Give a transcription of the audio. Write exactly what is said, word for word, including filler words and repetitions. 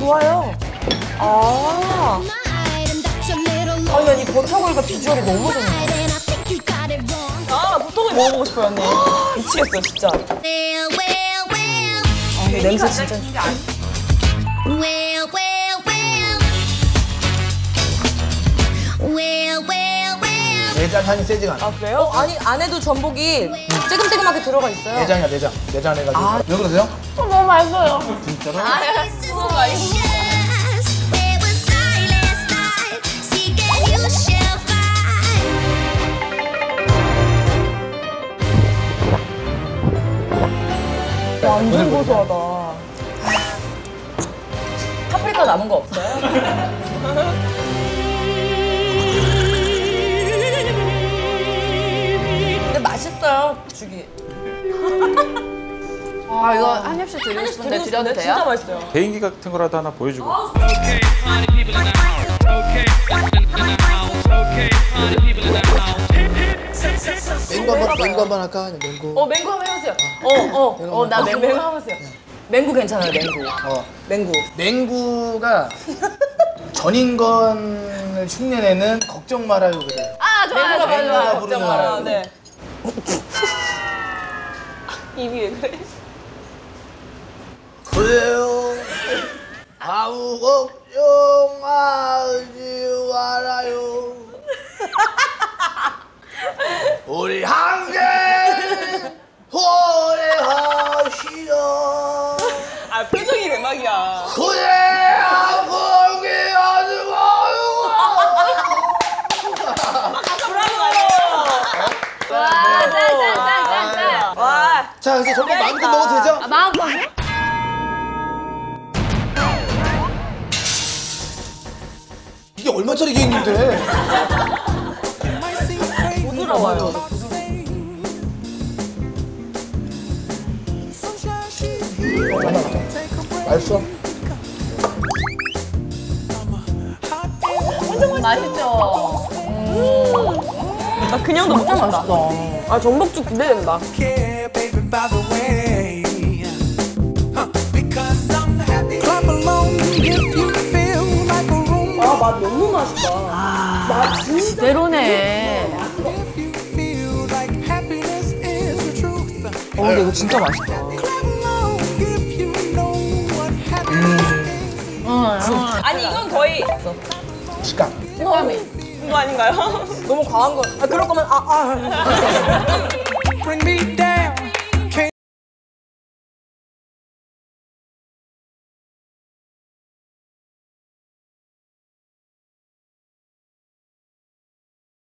좋아요. 아. 아니, 아니, 버터구이가 비주얼이 너무 좋네. 아, 버터구이 먹어보고 싶어요, 언니. 미치겠어요, 진짜. 아, 이 냄새 진짜 좋다. 내장향이 세지가 않아. 아, 그래요? 어, 아니, 안에도 전복이 찌금찌금하게 들어가 있어요. 내장이야, 내장. 내장 해가지고. 아. 왜 그러세요? 어, 너무 맛있어요. 진짜로? 아, 너무 맛있어. 완전 고소하다. 파프리카 남은 거 없어요? 근데 맛있어요, 죽이. 아, 이거 한 입씩 드리고 싶은데 드려도 돼요? 진짜 맛있어요. 개인기 같은 거라도 하나 보여주고. 맹구 한번, 맹구 한번 할까? 맹구. 어, 맹구 한번 해보세요. 어, 어, 어, 나 맹구, 맹구 한번 해보세요. 맹구 괜찮아요, 맹구. 어. 맹구. 맹구가 전인권을 흉내내는 걱정 말아요 그래. 아, 좋아요. 맹구가 좋아요, 맞아요. 좋아요. 걱정 말아요. 네. 입이 왜 그래? 그래요. 아무 걱정하지 말아요. 우리 함께 노래하시오. 아, 표정이 대박이야. 그래 함께 하지 마요. 와, 짠짠짠짠짠. 와. 자 이제 전복 마음껏 먹어도 되죠? 아, 마음껏요? 이게 얼마짜리 계획인데? 부드러워요. 맛있어? 맛있죠? 아, 그냥도 먹고 싶다. 아, 전복죽 기대된다. 아, 맛 너무 맛있다. 맛 진짜. 제로네. 어, 근데 이거 진짜 맛있다. 아니, 이건 거의 식감. 이거 아닌가요? 너무 과한 거. 아, 그럴 거면 아, 아.